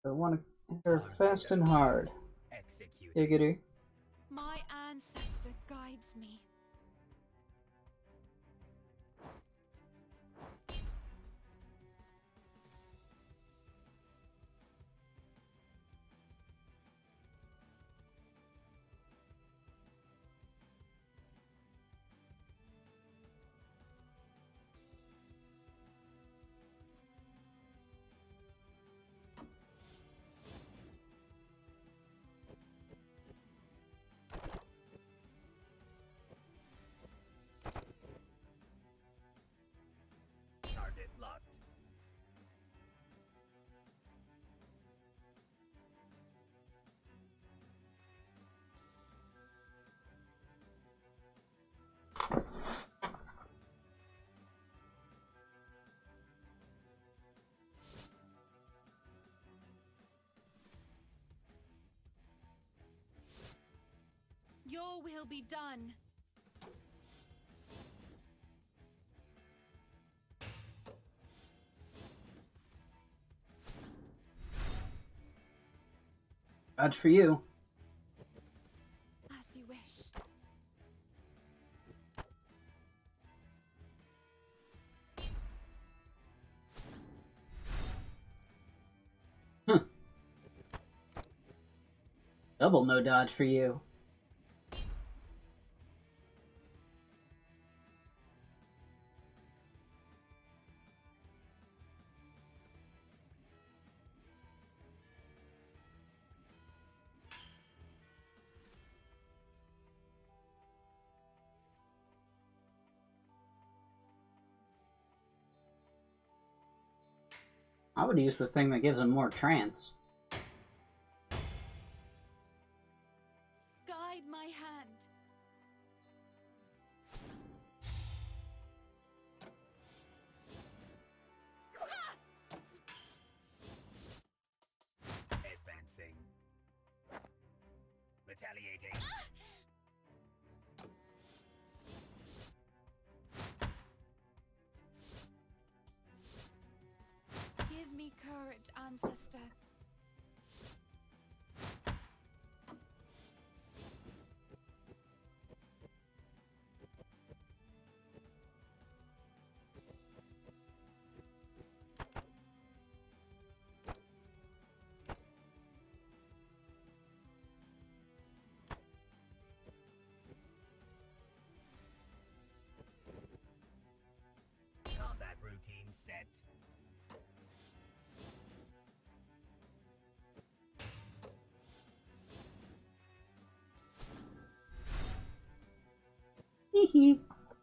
I want to hit her fast and hard. Diggity. My ancestor guides me. Target locked. Your will be done. Dodge for you. As you wish. Double no dodge for you. I would use the thing that gives him more trance. Guide my hand. Advancing. Retaliating. Give me courage, ancestor. Combat routine set. Hehe.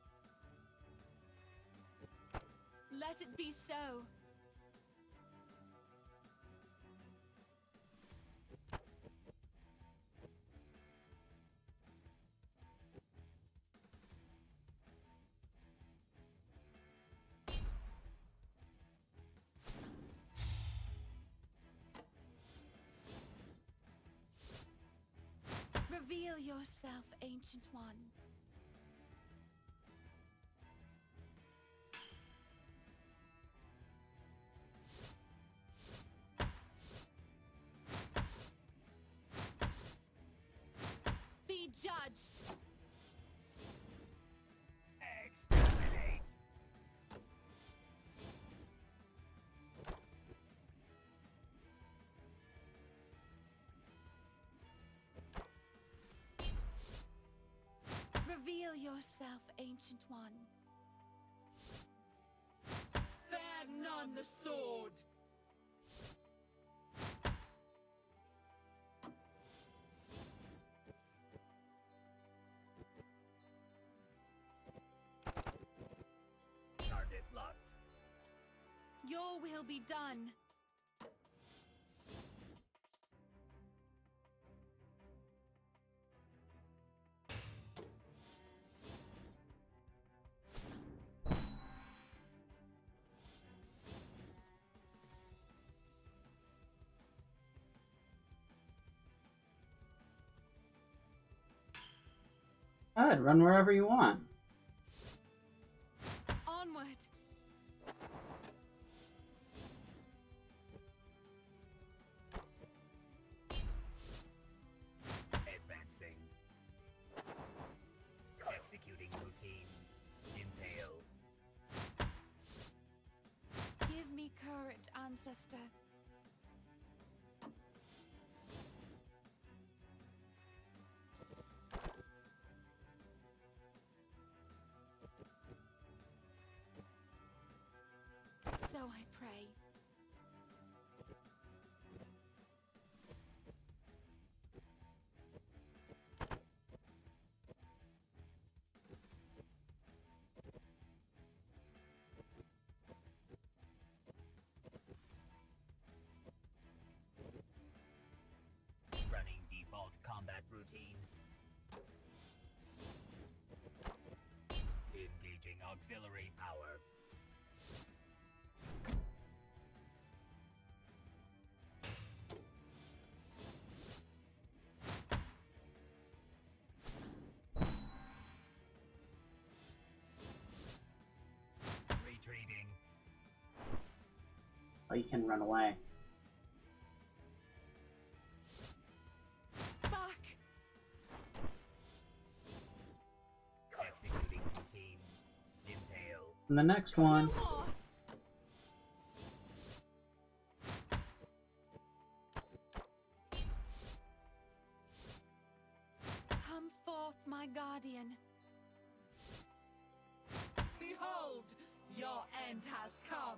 Let it be so. Reveal yourself, Ancient One. Be judged. Exterminate. Reveal yourself, Ancient One. Spare none the sword. Target locked. Your will be done. Go ahead, run wherever you want. Onward. routine. Engaging auxiliary power. Retreating. Oh, you can run away. Back! Executing routine. Impale. And the next one. No more! Come forth, my guardian. Behold, your end has come.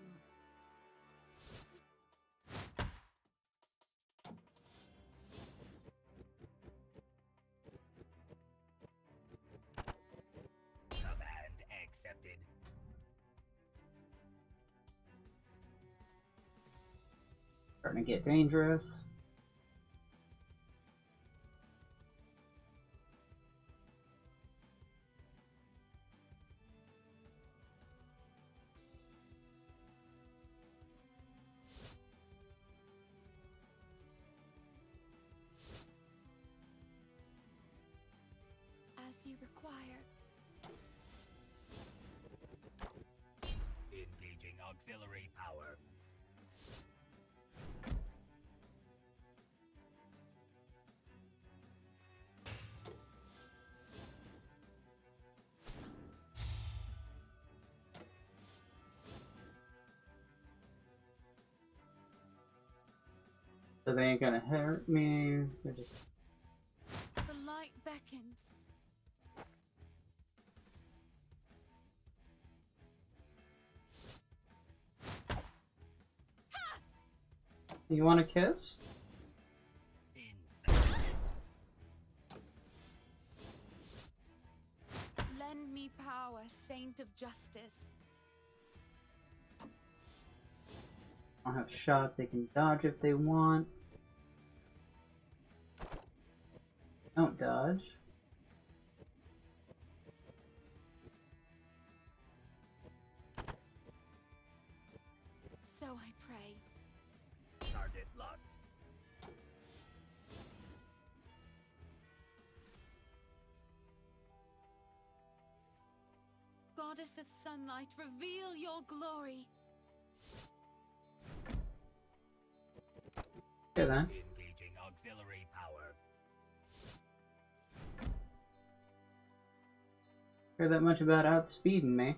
Command accepted. Starting to get dangerous. As you require. Engaging auxiliary power. So they ain't gonna hurt me. They're just. The light beckons. You want a kiss? Inside. Lend me power, saint of justice. I'll have shot. They can dodge if they want. Don't dodge. So I pray. Target locked. Goddess of sunlight, reveal your glory. Okay then. Engaging auxiliary power. Care that much about outspeeding me.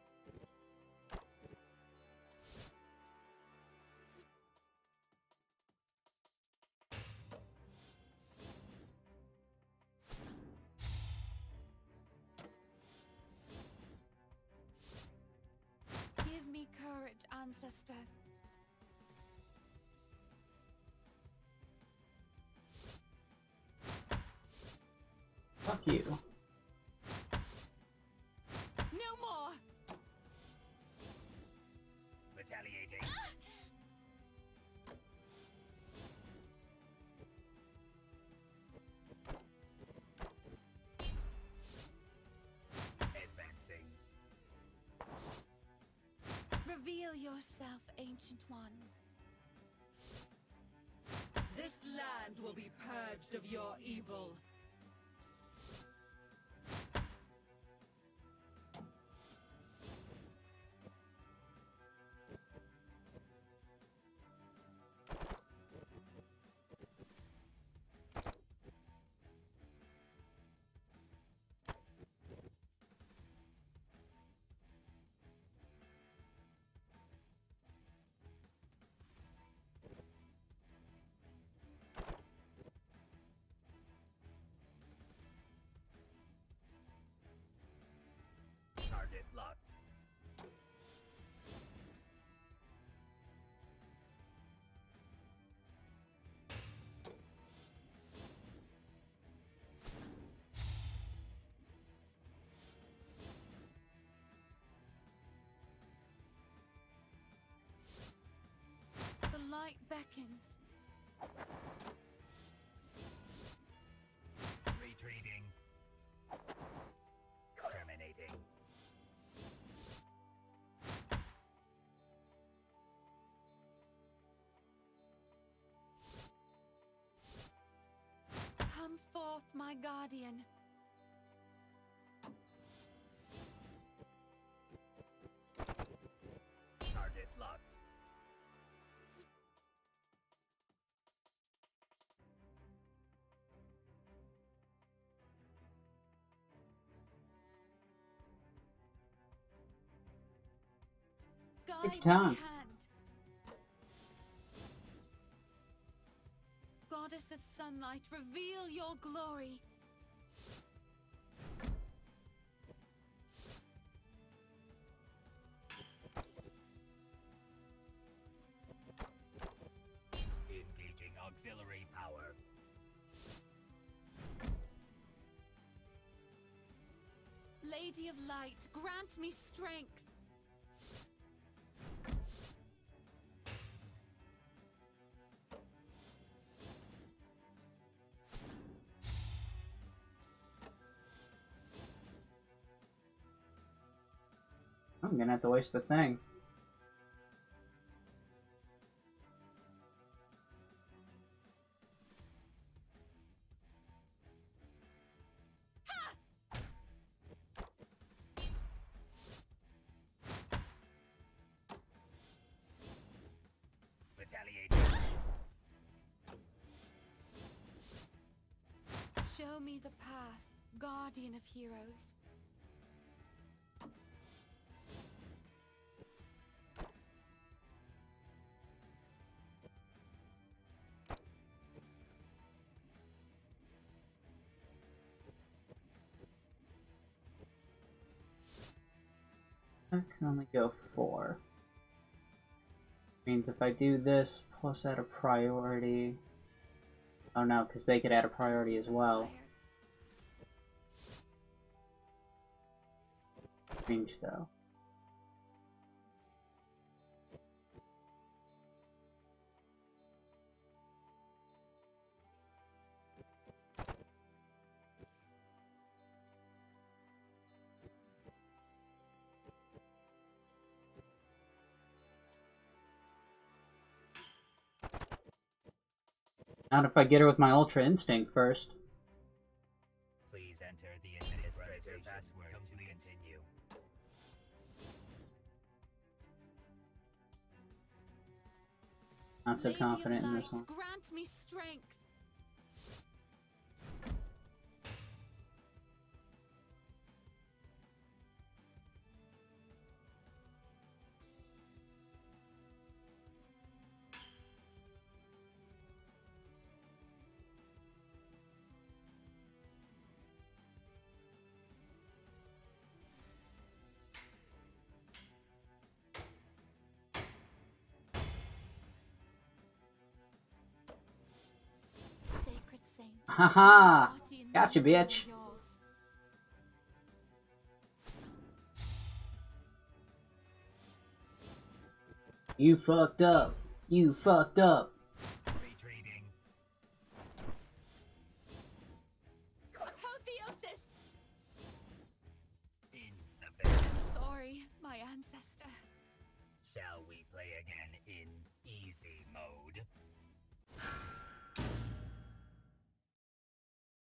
Give me courage, ancestor. Fuck you. No more! Retaliating. Advancing. Reveal yourself, Ancient One. This land will be purged of your evil. Target locked. The light beckons. my guardian. Target locked. Guide my time. hand. Goddess of sunlight, reveal your glory. Engaging auxiliary power. Lady of light, grant me strength. I'm gonna have to waste the thing. Retaliating. Show me the path, guardian of heroes. I can only go 4. Means if I do this plus add a priority. Oh no, because they could add a priority as well. Range though. Not if I get her with my Ultra Instinct first. Please enter the administrator password to continue. Not so Lady of confident in this light, one. grant me strength. Sacred saint. Haha! guardian Gotcha, memory bitch. of yours. You fucked up. You fucked up. Retreating. Apotheosis! Insufficient. Sorry, my ancestor. Shall we play again in easy mode?